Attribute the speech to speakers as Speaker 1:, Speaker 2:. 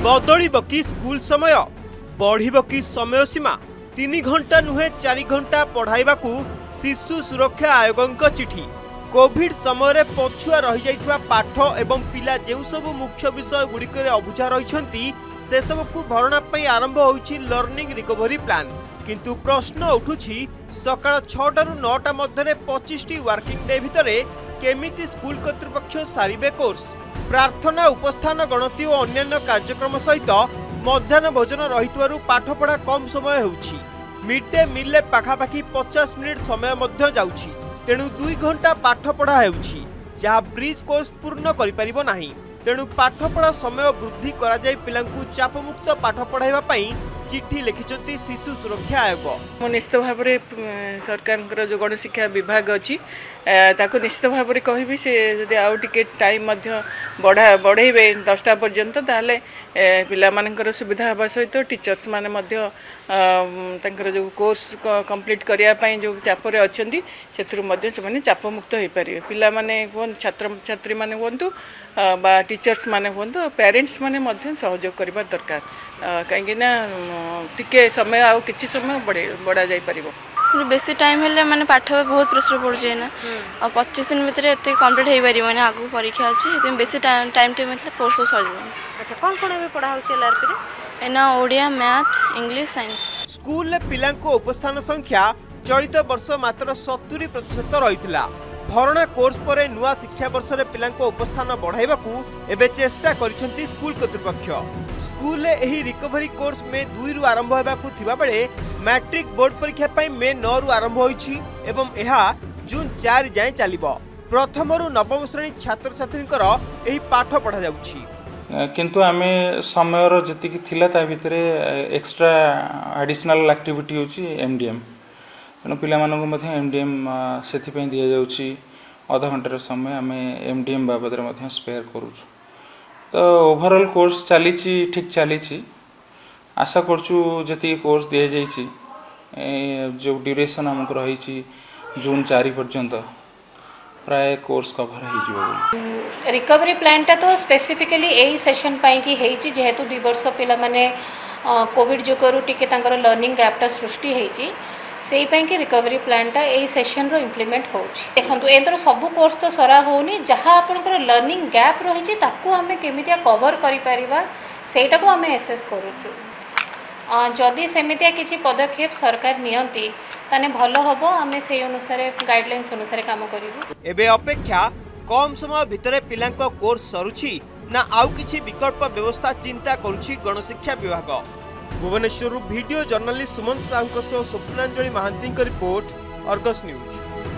Speaker 1: बदलिब कि स्कूल समय बढ़िब कि समय सीमा 3 घंटा नुहे 4 घंटा पढ़ाइबाकू शिशु सुरक्षा आयोगों चिठी। कोविड समय पछुआ रही जाइथिबा पाठ एवं पिला जेउ सब मुख्य विषय गुड़िक अबुझा रही से सबको भरणा पई आरंभ होइछि लर्निंग रिकवरी प्लान। किंतु प्रश्न उठुछि सकाळ 6टा रु 9टा मध्य 25टी वर्किंग डे भितरे केमिति स्कूल कर्तृपक्ष सारिबे कोर्स। प्रार्थना उपस्थान गणति और अन्य कार्यक्रम सहित मध्याह्न भोजन रही पाठपढ़ा कम समय होउछि। मिड डे मिल पाखापाखि 50 मिनिट समय मध्य जाउछि। तेणु 2 घंटा पाठपढ़ा होउछि जहाँ ब्रिज कोर्स पूर्ण करि परिबो नाही। तेणु पाठपढ़ा समय वृद्धि करा जाय पिलांकु चापमुक्त पाठ पढ़ाइबा पई चिठी लिखिछंती शिशु सुरक्षा आयोग।
Speaker 2: निश्चित भाव में सरकार जो गणशिक्षा विभाग अच्छी ताको निश्चित भाव में कहबी से जदि आउ टिके टाइम बढ़ेबे 10टा पर्यंत ताले पिला मानकर सुविधा हवा सहित टीचर्स माने मध्य तांकर जो कोर्स कंप्लीट करिया पई जो चापरे अछंती सेथुर मध्य से माने चाप मुक्त होई परिबे। पिला माने कोन छात्र छात्री माने होंतु बा टीचर्स माने होंतु पेरेंट्स माने मध्य सहयोग करबा दरकार कहीं ना टिके समय आउ किछि समय बढ़ा जाई परिबो।
Speaker 3: बेसी टाइम हेले माने पाठ बहुत प्रेशर पड़ जाए ना और 25 दिन भीतर एते कंप्लीट होई परिबो ना आगु परीक्षा अछि एते बेसी टाइम मतलब कोर्स सर जाय।
Speaker 4: अच्छा कोन कोन बे पढ़ा होचे एलआरपी रे?
Speaker 3: एना Odia math English science.
Speaker 1: School ले पिलांको उपस्थान संख्या चलित वर्ष मात्र 70% रहितला। भरणा कोर्स पर नुआ शिक्षा वर्ष रे पिलांको उपस्थान बढ़ाइबाकू एबे चेष्टा करिसेंती स्कूल कर्तृपक्ष। स्कूल एही रिकवरी कोर्स में 2 रु आरंभ हेबाकू थिबा बेले मैट्रिक बोर्ड परीक्षा पई मे 9 रु आरंभ होईछि एवं एहा जून 4 जाय चलिबो। प्रथम रु नवम श्रेणी छात्र छात्रींकर एही पाठ पढ़ा जाउछि।
Speaker 5: किंतु आमे समय रो जति कि थिला ता भितरे एक्स्ट्रा एडिशनल एक्टिविटी होछि एमडीएम। तेणु पाने एमडीएम से दि जाऊँगी आधा घंटार समय आम एमडीएम बाबद स्पेयर करूँ। तो ओवरऑल कोर्स चली ठीक चली आशा करचु जी कोर्स दि जाइए जो ड्यूरेशन आमको रही जून 4 पर्यंत प्राय कोर्स कवर हो।
Speaker 4: रिकवरी प्लान टा तो स्पेसिफिकली यही सेशन पाई कि हेची जेहेतु 2 वर्ष पिला माने कोविड जो करू टिके तांकर लर्निंग गैप टा सृष्टि हेची से कि रिकवरी प्लान टा यही सेशन रो इम्प्लीमेंट होची। देखंतु एतर सब कोर्स तो सरा होनी जहाँ आपनकर लर्निंग गैप रही ताकू आमे केमितिया कवर करि परिबा सेटा को आमे एसेस करूछु। जदि सेमितिया किछि पदक्षेप सरकार नियंती ताने भलो हबो आमे से अनुसार गाइडलाइंस अनुसार काम करिवु।
Speaker 1: एबे अपेक्षा कम समय भितरे पिलांको कोर्स सरुछि ना आउ किछि विकल्प व्यवस्था चिंता करूछि गणशिक्षा विभाग। Bhubaneswar video journalist Suman Sahu Swapnanjali Mahanti report Argus news.